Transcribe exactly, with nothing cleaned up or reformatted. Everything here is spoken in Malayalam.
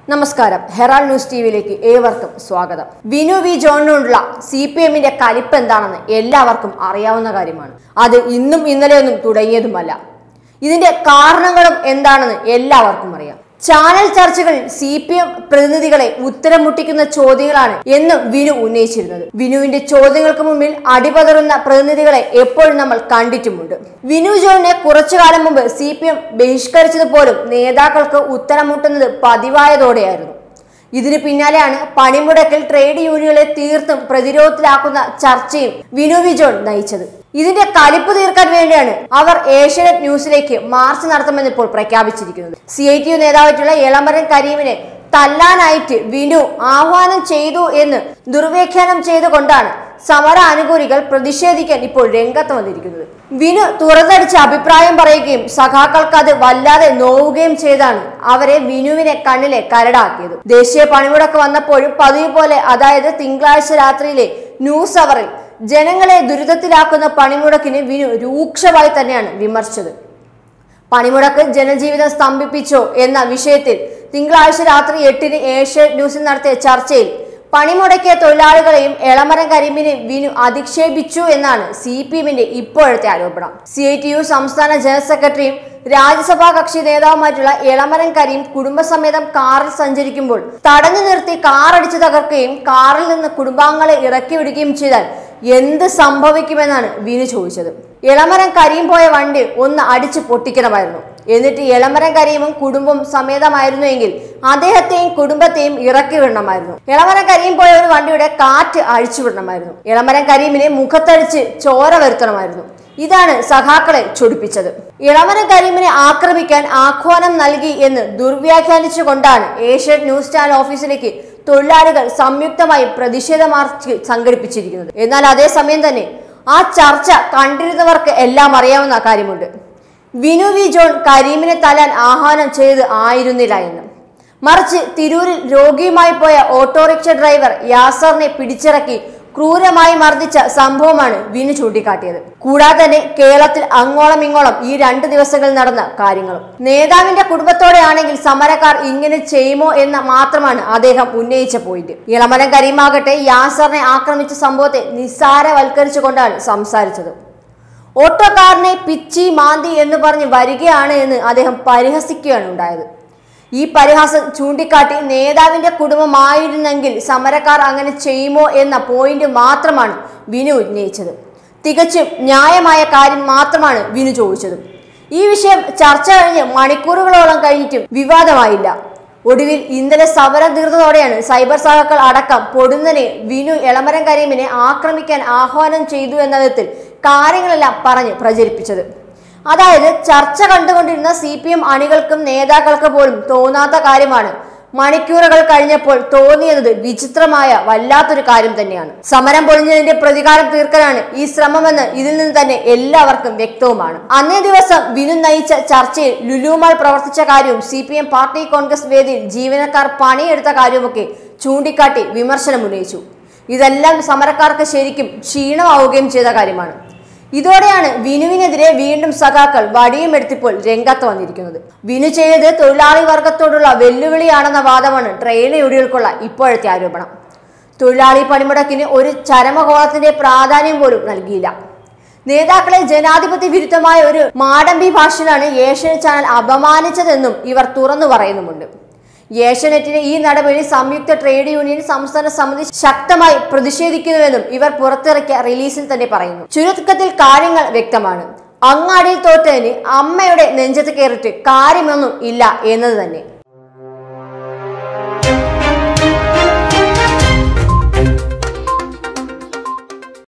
നമസ്കാരം, ഹെറാൾഡ് ന്യൂസ് ടിവിയിലേക്ക് ഏവർക്കും സ്വാഗതം. വിനു വി ജോണിനോടുള്ള സി പി എമ്മിന്റെ കലിപ്പ് എന്താണെന്ന് എല്ലാവർക്കും അറിയാവുന്ന കാര്യമാണ്. അത് ഇന്നും ഇന്നലെയൊന്നും തുടങ്ങിയതുമല്ല. ഇതിന്റെ കാരണങ്ങളും എന്താണെന്ന് എല്ലാവർക്കും അറിയാം. ചാനൽ ചർച്ചകൾ സി പി എം പ്രതിനിധികളെ ഉത്തരം മുട്ടിക്കുന്ന ചോദ്യങ്ങളാണ് എന്നും വിനു ഉന്നയിച്ചിരുന്നത്. വിനുവിന്റെ ചോദ്യങ്ങൾക്ക് മുമ്പിൽ അടിപതറുന്ന പ്രതിനിധികളെ എപ്പോഴും നമ്മൾ കണ്ടിട്ടുമുണ്ട്. വിനു ജോണിനെ കുറച്ചു കാലം മുമ്പ് സി പി എം ബഹിഷ്കരിച്ചത് പോലും നേതാക്കൾക്ക് ഉത്തരം മുട്ടുന്നത് പതിവായതോടെയായിരുന്നു. ഇതിന് പിന്നാലെയാണ് പണിമുടക്കിൽ ട്രേഡ് യൂണിയനുകളെ തീർത്തും പ്രതിരോധത്തിലാക്കുന്ന ചർച്ചയും വിനു വി ജോൺ നയിച്ചത്. ഇതിന്റെ കലിപ്പ് തീർക്കാൻ വേണ്ടിയാണ് അവർ ഏഷ്യാനെറ്റ് ന്യൂസിലേക്ക് മാർച്ച് നടത്തുമെന്ന് ഇപ്പോൾ പ്രഖ്യാപിച്ചിരിക്കുന്നത്. സി ഐ ടി യു നേതാവായിട്ടുള്ള എളമരം കരീമിനെ തല്ലാനായിട്ട് വിനു ആഹ്വാനം ചെയ്തു എന്ന് ദുർവ്യാഖ്യാനം ചെയ്തുകൊണ്ടാണ് സമര അനുകൂലികൾ പ്രതിഷേധിക്കാൻ ഇപ്പോൾ രംഗത്ത് വന്നിരിക്കുന്നത്. വിനു തുറന്നടിച്ച് അഭിപ്രായം പറയുകയും സഖാക്കൾക്ക് അത് വല്ലാതെ നോവുകയും ചെയ്താണ് അവരെ വിനുവിനെ കണ്ണിലെ കരടാക്കിയത്. ദേശീയ പണിമുടക്ക് വന്നപ്പോഴും പതിവ് പോലെ, അതായത് തിങ്കളാഴ്ച രാത്രിയിലെ ന്യൂസ് അവറിൽ ജനങ്ങളെ ദുരിതത്തിലാക്കുന്ന പണിമുടക്കിന് വിനു രൂക്ഷമായി തന്നെയാണ് വിമർശിച്ചത്. പണിമുടക്ക് ജനജീവിതം സ്തംഭിപ്പിച്ചോ എന്ന വിഷയത്തിൽ തിങ്കളാഴ്ച രാത്രി എട്ടിന് ഏഷ്യാനെറ്റ് ന്യൂസിൽ നടത്തിയ ചർച്ചയിൽ പണിമുടക്കിയ തൊഴിലാളികളെയും എളമരം കരീമിനെയും വിനു അധിക്ഷേപിച്ചു എന്നാണ് സി പി എമ്മിന്റെ ഇപ്പോഴത്തെ ആരോപണം. സി ഐ ടി യു സംസ്ഥാന ജനറൽ സെക്രട്ടറിയും രാജ്യസഭാ കക്ഷി നേതാവുമായിട്ടുള്ള എളമരം കരീം കുടുംബസമേതം കാറിൽ സഞ്ചരിക്കുമ്പോൾ തടഞ്ഞു നിർത്തി കാറടിച്ചു തകർക്കുകയും കാറിൽ നിന്ന് കുടുംബാംഗങ്ങളെ ഇറക്കി വിടുകയും ചെയ്താൽ എന്ത് സംഭവിക്കുമെന്നാണ് വിനു ചോദിച്ചത്. എളമരം കരീം പോയ വണ്ടി ഒന്ന് അടിച്ചു പൊട്ടിക്കണമായിരുന്നു. എന്നിട്ട് എളമരം കരീമും കുടുംബം സമേതമായിരുന്നു എങ്കിൽ അദ്ദേഹത്തെയും കുടുംബത്തെയും ഇറക്കി വിടണമായിരുന്നു. എളമരം കരീം പോയ ഒരു വണ്ടിയുടെ കാറ്റ് അഴിച്ചു വിടണമായിരുന്നു. എളമരം കരീമിനെ മുഖത്തടിച്ച് ചോര വരുത്തണമായിരുന്നു. ഇതാണ് സഖാക്കളെ ചൊടിപ്പിച്ചത്. എളമരം കരീമിനെ ആക്രമിക്കാൻ ആഹ്വാനം നൽകി എന്ന് ദുർവ്യാഖ്യാനിച്ചുകൊണ്ടാണ് ഏഷ്യാനെറ്റ് ന്യൂസ് ചാനൽ ഓഫീസിലേക്ക് തൊഴിലാളികൾ സംയുക്തമായി പ്രതിഷേധ മാർച്ച് സംഘടിപ്പിച്ചിരിക്കുന്നത്. എന്നാൽ അതേസമയം തന്നെ ആ ചർച്ച കണ്ടിരുന്നവർക്ക് എല്ലാം അറിയാവുന്ന കാര്യമുണ്ട്. വിനു വി ജോൺ കരീമിനെ തല്ലാൻ ആഹ്വാനം ചെയ്ത് ആയിരുന്നില്ല എന്ന്. മറിച്ച് തിരൂരിൽ രോഗിയുമായി പോയ ഓട്ടോറിക്ഷ ഡ്രൈവർ യാസറിനെ പിടിച്ചിറക്കി ക്രൂരമായി മർദ്ദിച്ച സംഭവമാണ് വിനു ചൂണ്ടിക്കാട്ടിയത്. കൂടാതെ തന്നെ കേരളത്തിൽ അങ്ങോളം ഇങ്ങോളം ഈ രണ്ട് ദിവസങ്ങളിൽ നടന്ന കാര്യങ്ങളും. നേതാവിന്റെ കുടുംബത്തോടെ ആണെങ്കിൽ സമരക്കാർ ഇങ്ങനെ ചെയ്യുമോ എന്ന മാത്രമാണ് അദ്ദേഹം ഉന്നയിച്ച പോയിന്റ്. എളമരം കരീമാകട്ടെ യാസറിനെ ആക്രമിച്ച സംഭവത്തെ നിസ്സാരവൽക്കരിച്ചുകൊണ്ടാണ് സംസാരിച്ചത്. ഓട്ടോക്കാരനെ പിച്ചി മാന്തി എന്ന് പറഞ്ഞ് വരികയാണ് എന്ന് അദ്ദേഹം പരിഹസിക്കുകയാണ് ഉണ്ടായത്. ഈ പരിഹാസം ചൂണ്ടിക്കാട്ടി നേതാവിന്റെ കുടുംബമായിരുന്നെങ്കിൽ സമരക്കാർ അങ്ങനെ ചെയ്യുമോ എന്ന പോയിന്റ് മാത്രമാണ് വിനു ഉന്നയിച്ചത്. തികച്ചും ന്യായമായ കാര്യം മാത്രമാണ് വിനു ചോദിച്ചത്. ഈ വിഷയം ചർച്ച കഴിഞ്ഞ് മണിക്കൂറുകളോളം കഴിഞ്ഞിട്ടും വിവാദമായില്ല. ഒടുവിൽ ഇന്നലെ സമരം തീർന്നതോടെയാണ് സൈബർ സഹാക്കൾ അടക്കം പൊടുന്നനെ വിനു എളമരം കരീമിനെ ആക്രമിക്കാൻ ആഹ്വാനം ചെയ്തു എന്ന വിധത്തിൽ കാര്യങ്ങളെല്ലാം പറഞ്ഞ് പ്രചരിപ്പിച്ചത്. അതായത് ചർച്ച കണ്ടുകൊണ്ടിരുന്ന സി പി എം അണികൾക്കും നേതാക്കൾക്ക് പോലും തോന്നാത്ത കാര്യമാണ് മണിക്കൂറുകൾ കഴിഞ്ഞപ്പോൾ തോന്നിയത്. വിചിത്രമായ വല്ലാത്തൊരു കാര്യം തന്നെയാണ്. സമരം പൊളിഞ്ഞതിന്റെ പ്രതികാരം തീർക്കാനാണ് ഈ ശ്രമമെന്ന് ഇതിൽ നിന്ന് തന്നെ എല്ലാവർക്കും വ്യക്തവുമാണ്. അന്നേ ദിവസം വിനു നയിച്ച ചർച്ചയിൽ ലുലുമാൾ പ്രവർത്തിച്ച കാര്യവും C P M party Congress വേദിയിൽ ജീവനക്കാർ പണിയെടുത്ത കാര്യവുമൊക്കെ ചൂണ്ടിക്കാട്ടി വിമർശനം ഉന്നയിച്ചു. ഇതെല്ലാം സമരക്കാർക്ക് ശരിക്കും ക്ഷീണമാവുകയും ചെയ്ത കാര്യമാണ്. ഇതോടെയാണ് വിനുവിനെതിരെ വീണ്ടും സഖാക്കൾ വടിയും എടുത്തിപ്പോൾ രംഗത്ത് വന്നിരിക്കുന്നത്. വിനു ചെയ്തത് തൊഴിലാളി വർഗത്തോടുള്ള വെല്ലുവിളിയാണെന്ന വാദമാണ് ട്രേഡ് യൂണിയനുകൾക്കുള്ള ഇപ്പോഴത്തെ ആരോപണം. തൊഴിലാളി പണിമുടക്കിന് ഒരു ചരമകോളത്തിന്റെ പ്രാധാന്യം പോലും നൽകിയില്ല. നേതാക്കളെ ജനാധിപത്യ വിരുദ്ധമായ ഒരു മാടമ്പി ഭാഷയിലാണ് ഏഷ്യാനെറ്റ് ചാനൽ അപമാനിച്ചതെന്നും ഇവർ തുറന്നു പറയുന്നുമുണ്ട്. ഏഷ്യാനെറ്റിന്റെ ഈ നടപടി സംയുക്ത ട്രേഡ് യൂണിയൻ സംസ്ഥാന സമിതി ശക്തമായി പ്രതിഷേധിക്കുന്നുവെന്നും ഇവർ പുറത്തിറക്കിയ റിലീസിൽ തന്നെ പറയുന്നു. ചുരുക്കത്തിൽ കാര്യങ്ങൾ വ്യക്തമാണ്. അങ്ങാടിയിൽ തോറ്റതിന് അമ്മയുടെ നെഞ്ചത്ത് കയറിയിട്ട് കാര്യമൊന്നും ഇല്ല എന്നത് തന്നെ.